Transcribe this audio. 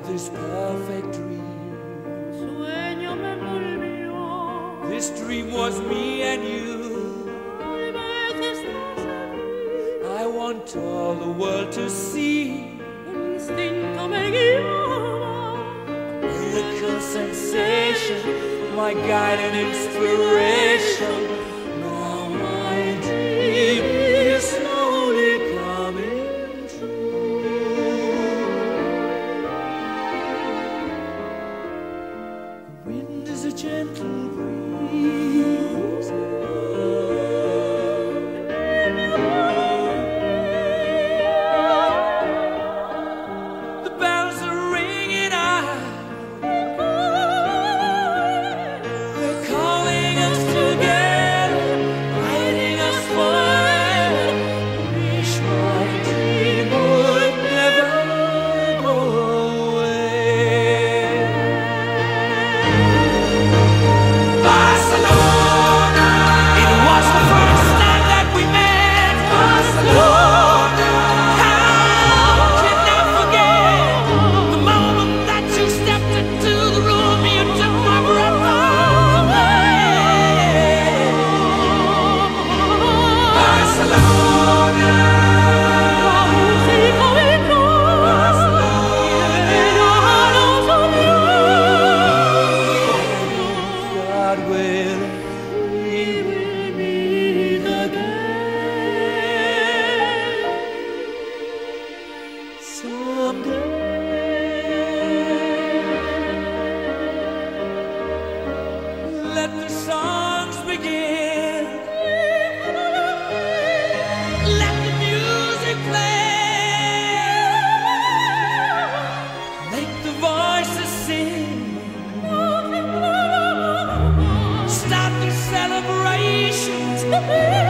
this perfect dream. Sueño me envolvió. This dream was me and you. Tal vez estás aquí. I want all the world to see. El instinto me guiaba. Miracle sensation, my guide and inspiration. Now my dream is slowly coming true. The wind is a gentle breeze. The bells are ringing out. They're calling us together, guiding us forever. Wish my dream would never go away. Barcelona, it was the first time that we met. Barcelona, how can I forget the moment that you stepped into the room? You took my breath away. Barcelona, Música entró. God will, we will meet again someday. Let the songs begin. Let the music play. Make the voices sing. Start the celebrations.